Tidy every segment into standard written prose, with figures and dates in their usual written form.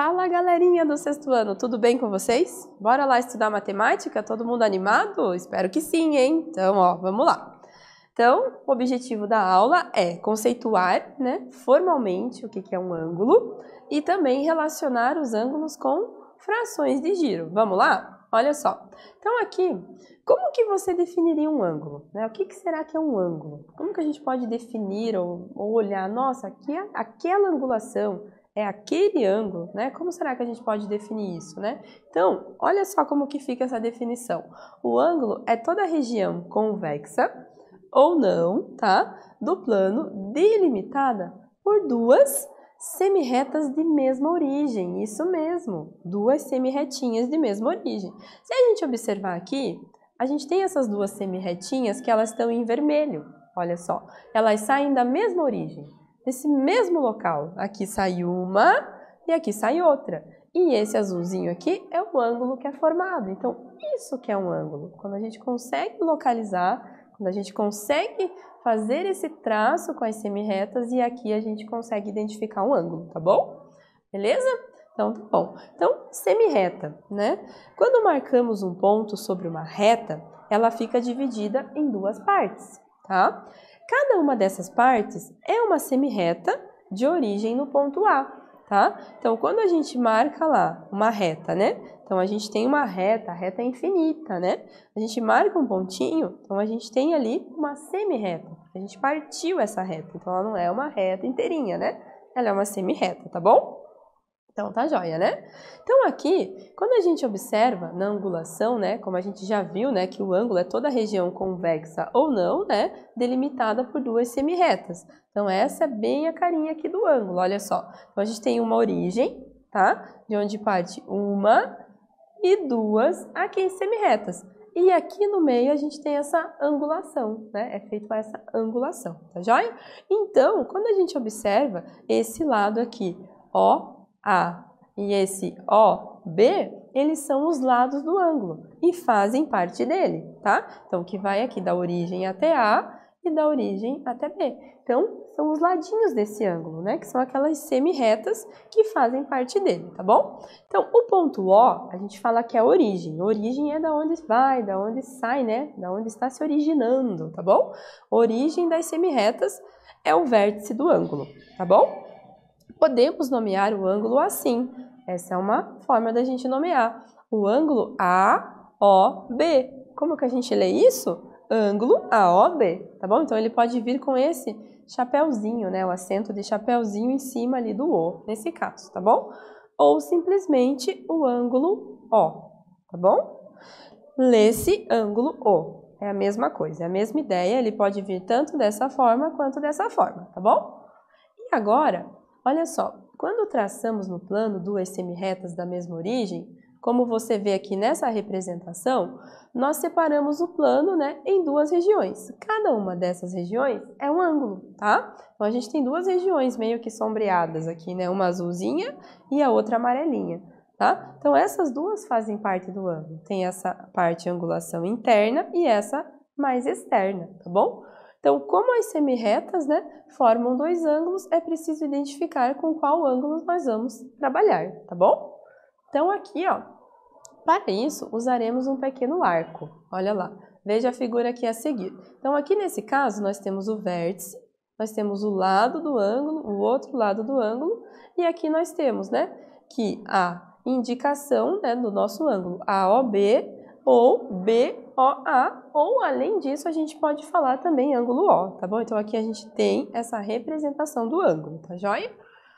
Fala, galerinha do sexto ano, tudo bem com vocês? Bora lá estudar matemática? Todo mundo animado? Espero que sim, hein? Então, ó, vamos lá. Então, o objetivo da aula é conceituar, né, formalmente o que é um ângulo e também relacionar os ângulos com frações de giro. Vamos lá? Olha só. Então, aqui, como que você definiria um ângulo? Né? O que será que é um ângulo? Como que a gente pode definir ou olhar, nossa, aqui aquela angulação é aquele ângulo, né? Como será que a gente pode definir isso, né? Então, olha só como que fica essa definição. O ângulo é toda a região convexa ou não, tá? Do plano delimitada por duas semirretas de mesma origem. Isso mesmo, duas semirretinhas de mesma origem. Se a gente observar aqui, a gente tem essas duas semirretinhas que elas estão em vermelho. Olha só, elas saem da mesma origem. Desse mesmo local, aqui sai uma e aqui sai outra. E esse azulzinho aqui é o ângulo que é formado. Então, isso que é um ângulo. Quando a gente consegue localizar, quando a gente consegue fazer esse traço com as semirretas e aqui a gente consegue identificar um ângulo, tá bom? Beleza? Então, tá bom. Então, semirreta, né? Quando marcamos um ponto sobre uma reta, ela fica dividida em duas partes, tá? Cada uma dessas partes é uma semirreta de origem no ponto A, tá? Então, quando a gente marca lá uma reta, né? Então, a gente tem uma reta, a reta é infinita, né? A gente marca um pontinho, então a gente tem ali uma semirreta. A gente partiu essa reta, então ela não é uma reta inteirinha, né? Ela é uma semirreta, tá bom? Então, tá joia, né? Então, aqui, quando a gente observa na angulação, né, como a gente já viu, né, que o ângulo é toda a região convexa ou não, né, delimitada por duas semirretas. Então, essa é bem a carinha aqui do ângulo, olha só. Então, a gente tem uma origem, tá? De onde parte uma e duas aqui semirretas. E aqui no meio a gente tem essa angulação, né? É feito essa angulação, tá joia? Então, quando a gente observa esse lado aqui, ó, A e esse OB, eles são os lados do ângulo e fazem parte dele, tá? Então, que vai aqui da origem até A e da origem até B. Então, são os ladinhos desse ângulo, né? Que são aquelas semirretas que fazem parte dele, tá bom? Então, o ponto O, a gente fala que é a origem. A origem é da onde vai, da onde sai, né? Da onde está se originando, tá bom? A origem das semirretas é o vértice do ângulo, tá bom? Podemos nomear o ângulo assim. Essa é uma forma da gente nomear. O ângulo AOB. Como que a gente lê isso? Ângulo AOB, tá bom? Então, ele pode vir com esse chapéuzinho, né? O acento de chapéuzinho em cima ali do O, nesse caso, tá bom? Ou simplesmente o ângulo O, tá bom? Lê-se ângulo O. É a mesma coisa, é a mesma ideia. Ele pode vir tanto dessa forma quanto dessa forma, tá bom? E agora, olha só, quando traçamos no plano duas semirretas da mesma origem, como você vê aqui nessa representação, nós separamos o plano, né, em duas regiões. Cada uma dessas regiões é um ângulo, tá? Então, a gente tem duas regiões meio que sombreadas aqui, né? Uma azulzinha e a outra amarelinha, tá? Então, essas duas fazem parte do ângulo. Tem essa parte angulação interna e essa mais externa, tá bom? Então, como as semirretas, né, formam dois ângulos, é preciso identificar com qual ângulo nós vamos trabalhar, tá bom? Então, aqui, ó, para isso, usaremos um pequeno arco. Olha lá, veja a figura aqui a seguir. Então, aqui nesse caso, nós temos o vértice, nós temos o lado do ângulo, o outro lado do ângulo, e aqui nós temos, né, que a indicação, né, do nosso ângulo AOB ou BOA, ou além disso, a gente pode falar também ângulo O, tá bom? Então, aqui a gente tem essa representação do ângulo, tá joia?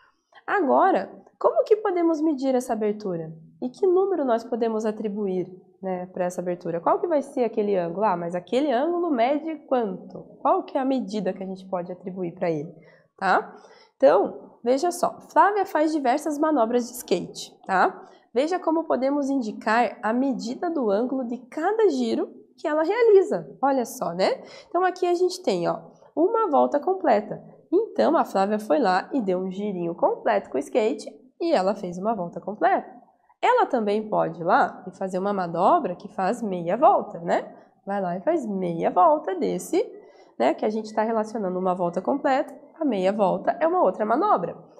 Agora, como que podemos medir essa abertura? E que número nós podemos atribuir, né, para essa abertura? Qual que vai ser aquele ângulo? Ah, mas aquele ângulo mede quanto? Qual que é a medida que a gente pode atribuir para ele, tá? Então, veja só, Flávia faz diversas manobras de skate, tá? Veja como podemos indicar a medida do ângulo de cada giro que ela realiza. Olha só, né? Então, aqui a gente tem, ó, uma volta completa. Então, a Flávia foi lá e deu um girinho completo com o skate e ela fez uma volta completa. Ela também pode ir lá e fazer uma manobra que faz meia volta, né? Vai lá e faz meia volta desse, né? Que a gente está relacionando uma volta completa, a meia volta é uma outra manobra.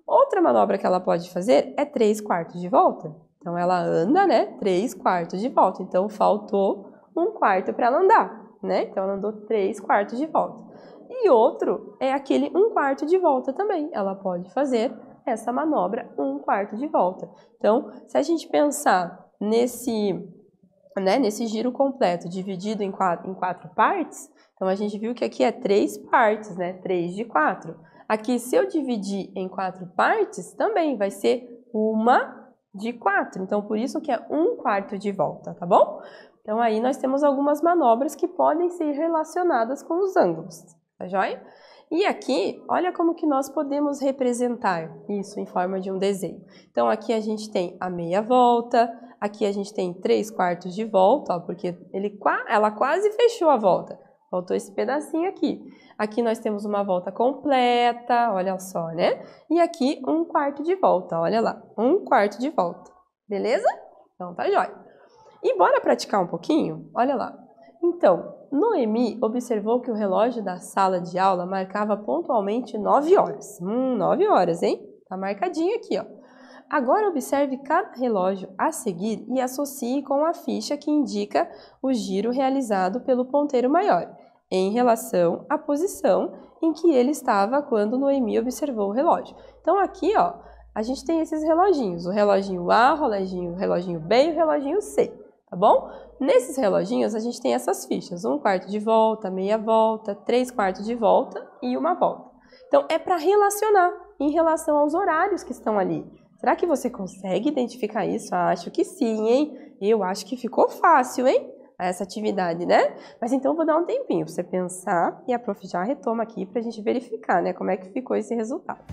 Outra manobra que ela pode fazer é 3/4 de volta. Então, ela anda, né, 3/4 de volta. Então, faltou 1/4 para ela andar, né? Então, ela andou 3/4 de volta. E outro é aquele 1/4 de volta também. Ela pode fazer essa manobra 1/4 de volta. Então, se a gente pensar nesse giro completo dividido em quatro partes, então a gente viu que aqui é 3 partes, né? 3 de 4. Aqui, se eu dividir em 4 partes, também vai ser 1 de 4. Então, por isso que é 1/4 de volta, tá bom? Então, aí nós temos algumas manobras que podem ser relacionadas com os ângulos, tá joia? E aqui, olha como que nós podemos representar isso em forma de um desenho. Então, aqui a gente tem a meia volta, aqui a gente tem 3/4 de volta, ó, porque ela quase fechou a volta. Faltou esse pedacinho aqui. Aqui nós temos uma volta completa, olha só, né? E aqui 1/4 de volta, olha lá, 1/4 de volta. Beleza? Então tá jóia. E bora praticar um pouquinho? Olha lá. Então, Noemi observou que o relógio da sala de aula marcava pontualmente 9 horas. 9 horas, hein? Tá marcadinho aqui, ó. Agora observe cada relógio a seguir e associe com a ficha que indica o giro realizado pelo ponteiro maior, em relação à posição em que ele estava quando Noemi observou o relógio. Então aqui, ó, a gente tem esses reloginhos, o reloginho A, o reloginho B e o reloginho C, tá bom? Nesses reloginhos a gente tem essas fichas, 1/4 de volta, meia volta, 3/4 de volta e uma volta. Então é para relacionar em relação aos horários que estão ali. Será que você consegue identificar isso? Acho que sim, hein? Eu acho que ficou fácil, hein? Essa atividade, né? Mas então vou dar um tempinho para você pensar e a prof já retoma aqui para a gente verificar, né? Como é que ficou esse resultado.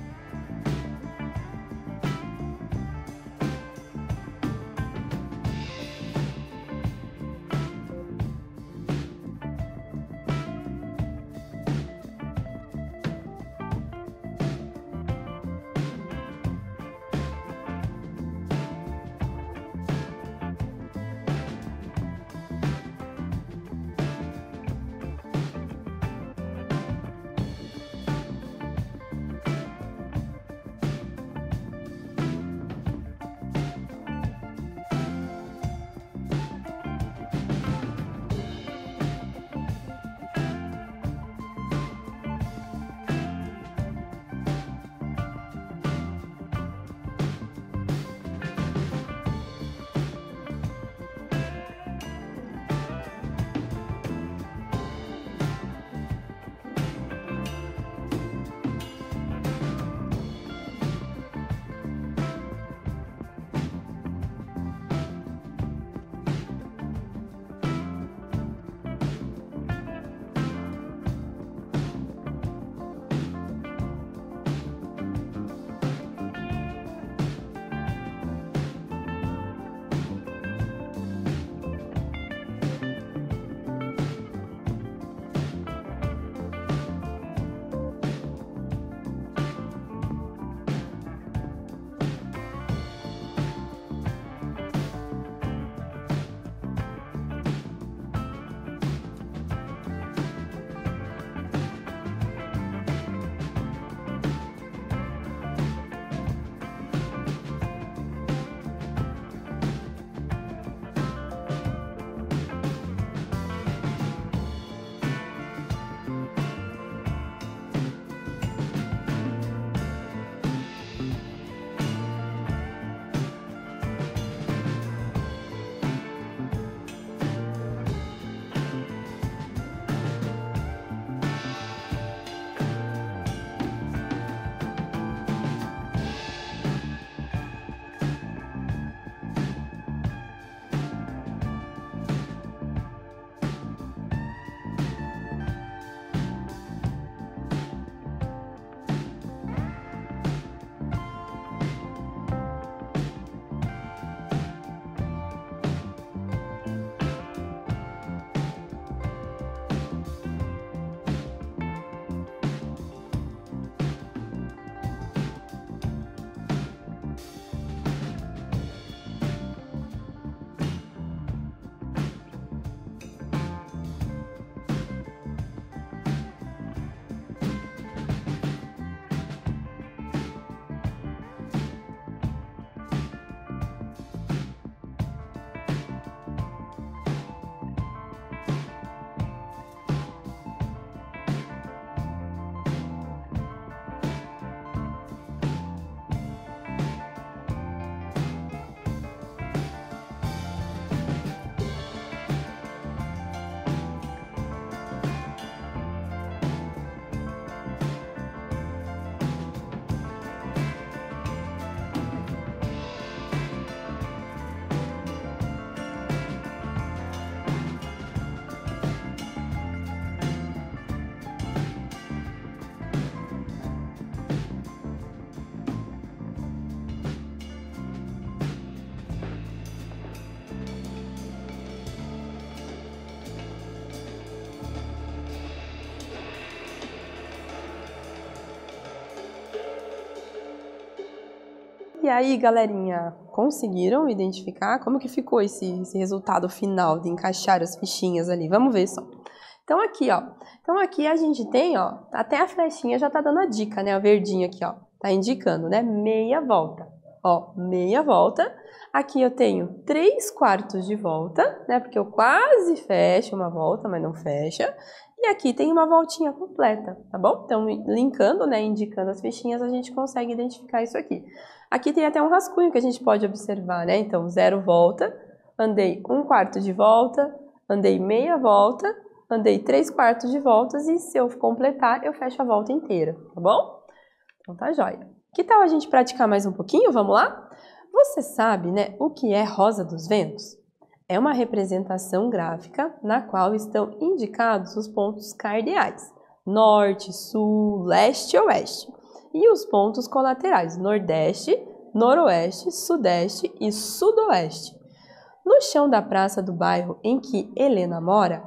E aí, galerinha, conseguiram identificar como que ficou esse resultado final de encaixar as fichinhas ali? Vamos ver só. Então aqui, ó. Então aqui a gente tem, ó, até a flechinha já tá dando a dica, né? O verdinho aqui, ó, tá indicando, né? Meia volta. Ó, meia volta. Aqui eu tenho 3/4 de volta, né? Porque eu quase fecho uma volta, mas não fecha. E aqui tem uma voltinha completa, tá bom? Então, linkando, né, indicando as fichinhas, a gente consegue identificar isso aqui. Aqui tem até um rascunho que a gente pode observar, né? Então, 0 volta, andei 1/4 de volta, andei meia volta, andei 3/4 de voltas e se eu completar, eu fecho a volta inteira, tá bom? Então tá jóia. Que tal a gente praticar mais um pouquinho? Vamos lá? Você sabe, né, o que é rosa dos ventos? É uma representação gráfica na qual estão indicados os pontos cardeais, norte, sul, leste e oeste, e os pontos colaterais, nordeste, noroeste, sudeste e sudoeste. No chão da praça do bairro em que Helena mora,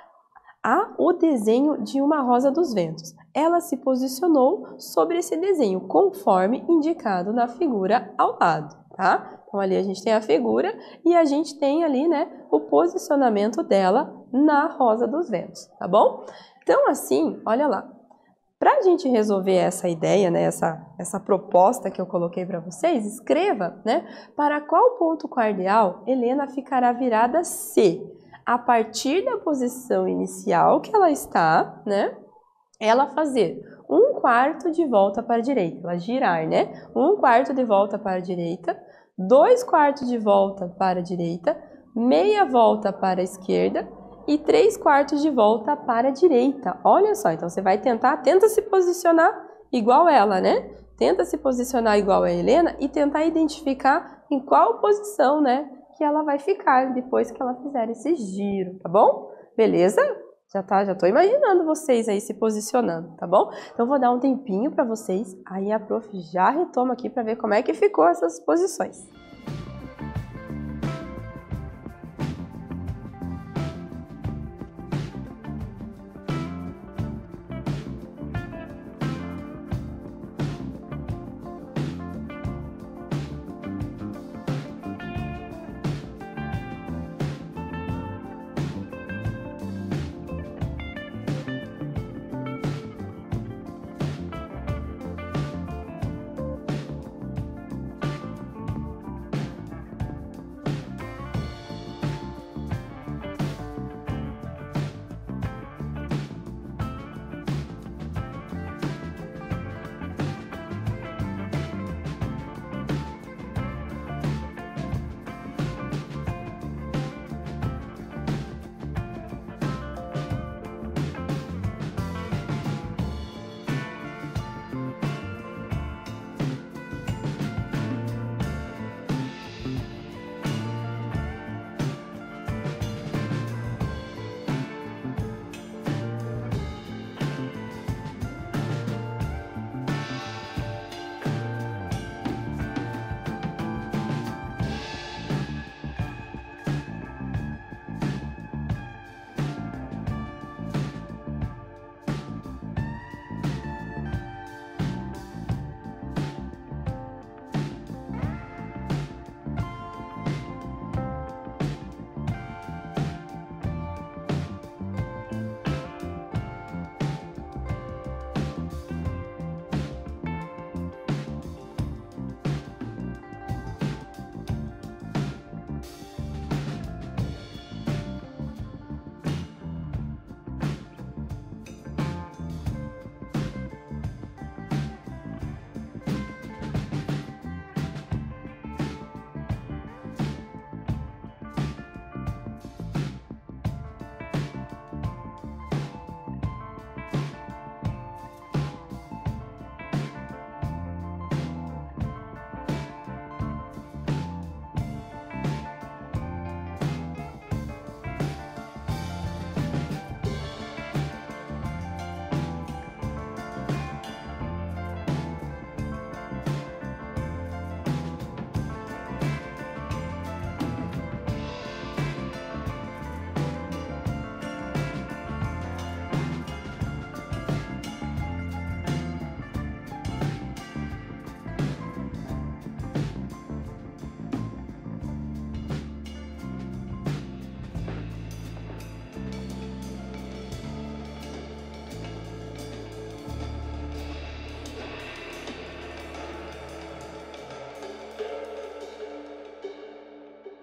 há o desenho de uma rosa dos ventos. Ela se posicionou sobre esse desenho, conforme indicado na figura ao lado, tá? Então, ali a gente tem a figura e a gente tem ali, né, o posicionamento dela na rosa dos ventos, tá bom? Então, assim, olha lá. Para a gente resolver essa ideia, né, essa proposta que eu coloquei para vocês, escreva, né, para qual ponto cardeal Helena ficará virada se, a partir da posição inicial que ela está, né, ela fazer 1/4 de volta para a direita, ela girar, né, 1/4 de volta para a direita, 2/4 de volta para a direita, meia volta para a esquerda e 3/4 de volta para a direita. Olha só, então você vai tenta se posicionar igual ela, né? Tenta se posicionar igual a Helena e tentar identificar em qual posição, né, que ela vai ficar depois que ela fizer esse giro, tá bom? Beleza? Já tô imaginando vocês aí se posicionando, tá bom? Então, vou dar um tempinho para vocês, aí a prof já retoma aqui para ver como é que ficou essas posições.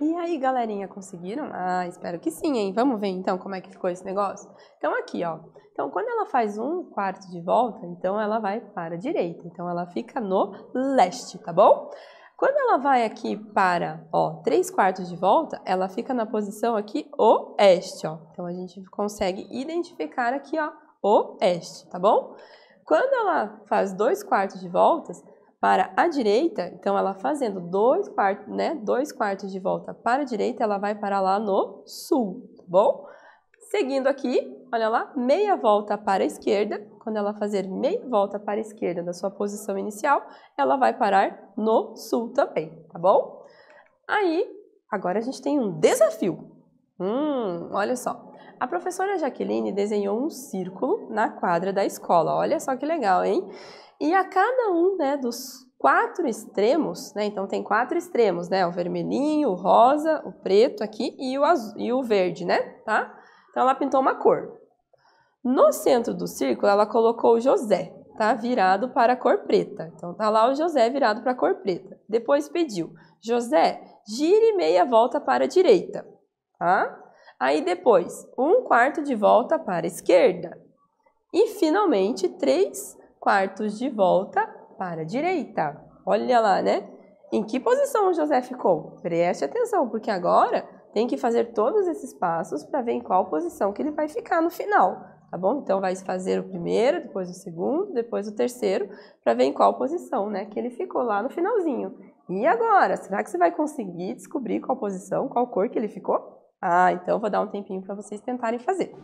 E aí, galerinha, conseguiram? Ah, espero que sim, hein? Vamos ver então como é que ficou esse negócio? Então aqui, ó. Então quando ela faz 1/4 de volta, então ela vai para a direita. Então ela fica no leste, tá bom? Quando ela vai aqui para, ó, 3/4 de volta, ela fica na posição aqui oeste, ó. Então a gente consegue identificar aqui, ó, oeste, tá bom? Quando ela faz 2/4 de voltas para a direita, então ela fazendo 2/4, né, 2/4 de volta para a direita, ela vai para lá no sul, tá bom? Seguindo aqui, olha lá, meia volta para a esquerda. Quando ela fazer meia volta para a esquerda da sua posição inicial, ela vai parar no sul também, tá bom? Aí, agora a gente tem um desafio. Olha só. A professora Jaqueline desenhou um círculo na quadra da escola. Olha só que legal, hein? E a cada um, né, dos 4 extremos, né? Então tem 4 extremos, né? O vermelhinho, o rosa, o preto aqui e o azul, e o verde, né? Tá? Então ela pintou uma cor. No centro do círculo, ela colocou o José, tá? Virado para a cor preta. Então tá lá o José virado para a cor preta. Depois pediu: José, gire meia volta para a direita, tá? Aí depois, 1/4 de volta para a esquerda. E finalmente, 3/4 de volta para a direita. Olha lá, né? Em que posição o José ficou? Preste atenção, porque agora tem que fazer todos esses passos para ver em qual posição que ele vai ficar no final, tá bom? Então vai fazer o primeiro, depois o segundo, depois o terceiro, para ver em qual posição, né, que ele ficou lá no finalzinho. E agora, será que você vai conseguir descobrir qual posição, qual cor que ele ficou? Ah, então vou dar um tempinho para vocês tentarem fazer.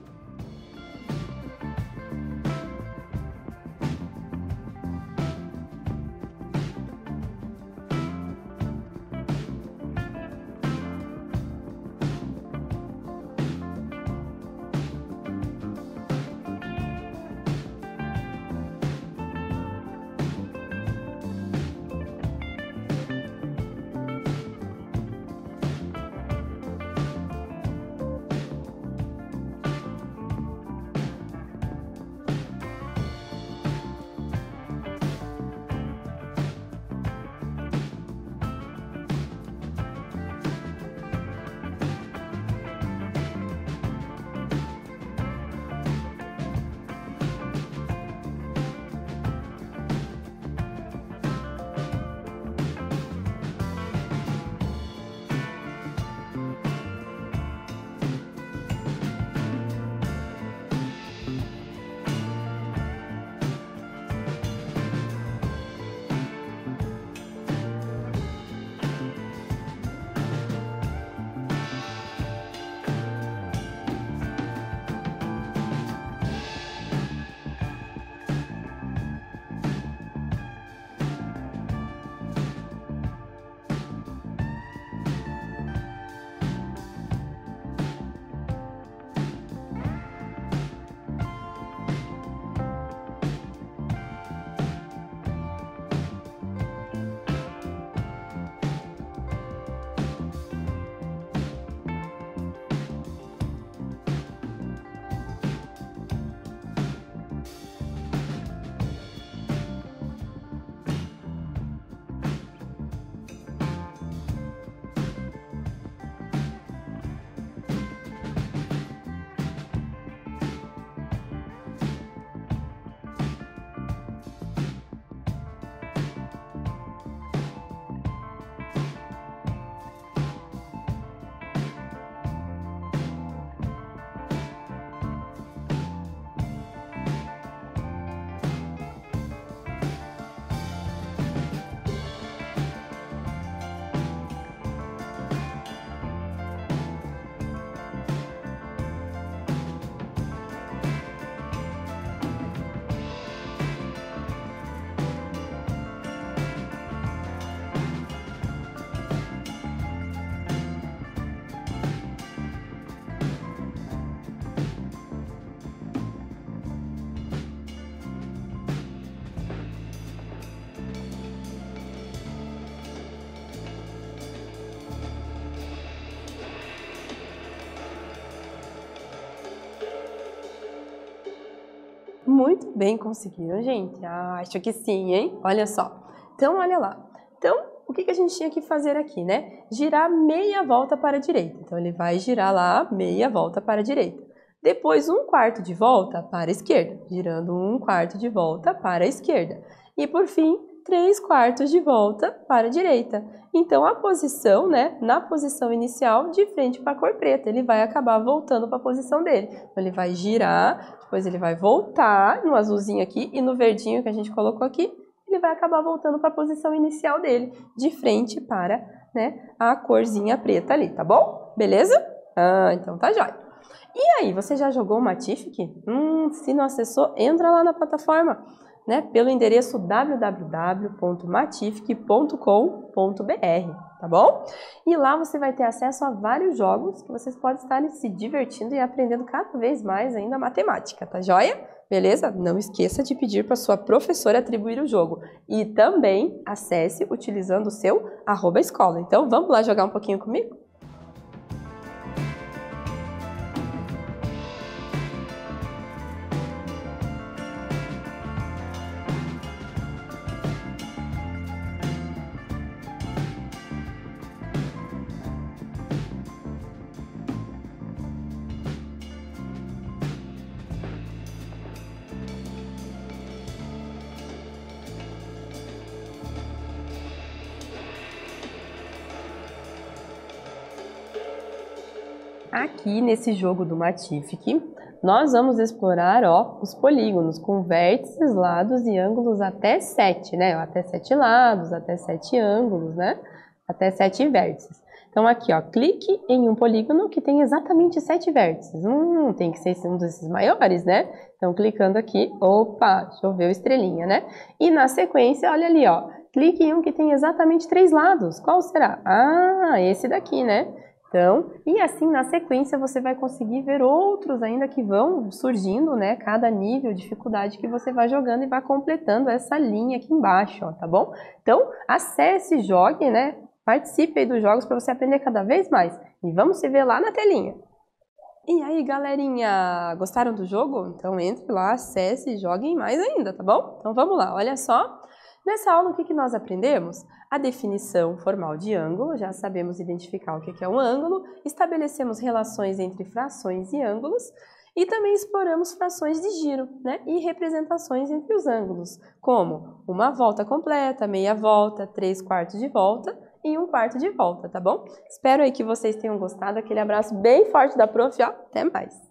Muito bem conseguiram, gente. Ah, acho que sim, hein? Olha só. Então, olha lá. Então, o que a gente tinha que fazer aqui, né? Girar meia volta para a direita. Então, ele vai girar lá meia volta para a direita. Depois, 1/4 de volta para a esquerda, girando 1/4 de volta para a esquerda. E, por fim, 3/4 de volta para a direita. Então, a posição, né, na posição inicial, de frente para a cor preta, ele vai acabar voltando para a posição dele. Então, ele vai girar, depois ele vai voltar no azulzinho aqui e no verdinho que a gente colocou aqui, ele vai acabar voltando para a posição inicial dele, de frente para, né, a corzinha preta ali, tá bom? Beleza? Então tá jóia. E aí, você já jogou o Matific? Se não acessou, entra lá na plataforma, né, pelo endereço www.matific.com.br, tá bom? E lá você vai ter acesso a vários jogos que vocês podem estar se divertindo e aprendendo cada vez mais ainda matemática, tá joia? Beleza? Não esqueça de pedir para sua professora atribuir o jogo. E também acesse utilizando o seu @escola. Então, vamos lá jogar um pouquinho comigo? Aqui nesse jogo do Matific, nós vamos explorar os polígonos com vértices, lados e ângulos até 7, né? Até 7 lados, até 7 ângulos, né? Até 7 vértices. Então aqui, clique em um polígono que tem exatamente 7 vértices. Tem que ser um desses maiores, né? Então clicando aqui, opa, choveu estrelinha, né? E na sequência, olha ali, clique em um que tem exatamente 3 lados. Qual será? Esse daqui, né? Então, e assim na sequência você vai conseguir ver outros ainda que vão surgindo, né? Cada nível de dificuldade que você vai jogando e vai completando essa linha aqui embaixo, tá bom? Então, acesse, jogue, né? Participe aí dos jogos para você aprender cada vez mais. E vamos se ver lá na telinha. E aí, galerinha, gostaram do jogo? Então entre lá, acesse e joguem mais ainda, tá bom? Então vamos lá, olha só. Nessa aula, o que nós aprendemos? A definição formal de ângulo, já sabemos identificar o que é um ângulo, estabelecemos relações entre frações e ângulos e também exploramos frações de giro, né? E representações entre os ângulos, como uma volta completa, meia volta, 3/4 de volta e 1/4 de volta, tá bom? Espero aí que vocês tenham gostado, aquele abraço bem forte da prof, até mais!